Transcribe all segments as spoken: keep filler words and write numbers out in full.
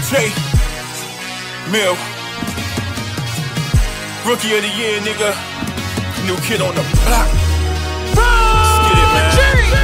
J. Mill. Rookie of the year, nigga. New kid on the block. Let's get it, man.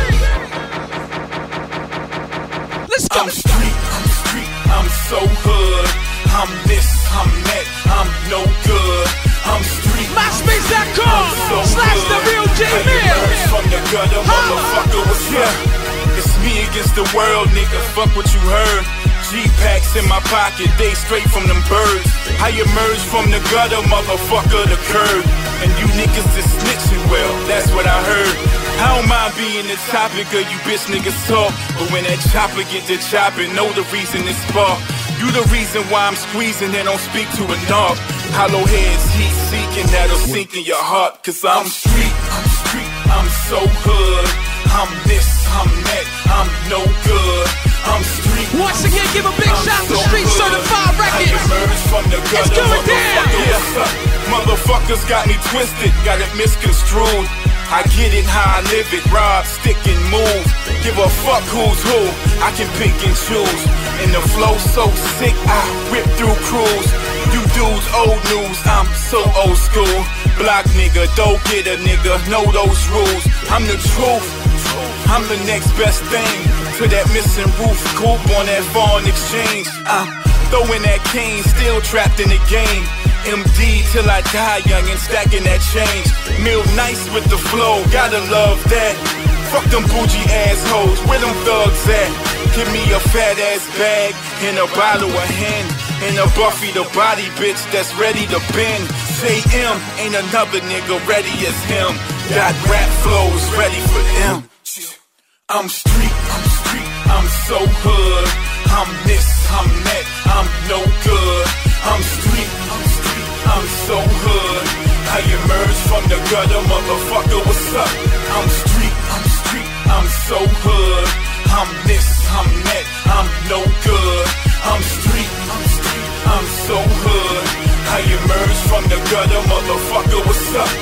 Let's go. I'm street, I'm street, I'm so hood. I'm this, I'm that, I'm no good. I'm street. MySpace dot com so slash the real J Mill. From the gutter, motherfucker, what's up? It's me against the world, nigga. Fuck what you heard. G-packs in my pocket, they straight from them birds. I emerged from the gutter, motherfucker, the curb. And you niggas is snitching, well, that's what I heard. I don't mind being the topic of you bitch niggas talk, but when that chopper get to chopping, know the reason it's spark. You the reason why I'm squeezing and don't speak to a knob. Hollow heads, heat seeking, that'll sink in your heart. Cause I'm street, I'm street, I'm so hood. I'm this, I'm that, I'm no good. I'm street. Once again, give a big I'm shout to so Street good. Certified Records. From the it's going down. Yeah. Motherfuckers got me twisted, got it misconstrued. I get it how I live it, rob, stick and move. Give a fuck who's who, I can pick and choose. And the flow so sick, I rip through crews. You dudes old news, I'm so old school. Block nigga, don't get a nigga, know those rules. I'm the truth, I'm the next best thing to that missing roof coupe on that foreign exchange. I'm throwing that cane, still trapped in the game. M D till I die young and stacking that change. Mill nice with the flow, gotta love that. Fuck them bougie assholes, where them thugs at? Give me a fat ass bag and a bottle of hen and a Buffy the body bitch that's ready to bend. Say M, ain't another nigga ready as him. Got rap flows ready for them. I'm street, I'm street, I'm so hood. I'm this, I'm that, I'm no good. I'm street, I'm street, I'm so hood. I emerged from the gutter, motherfucker, what's up? I'm street, I'm street, I'm so hood. I'm this, I'm that, I'm no good. I'm street, I'm street, I'm so hood. I emerged from the gutter, motherfucker, what's up?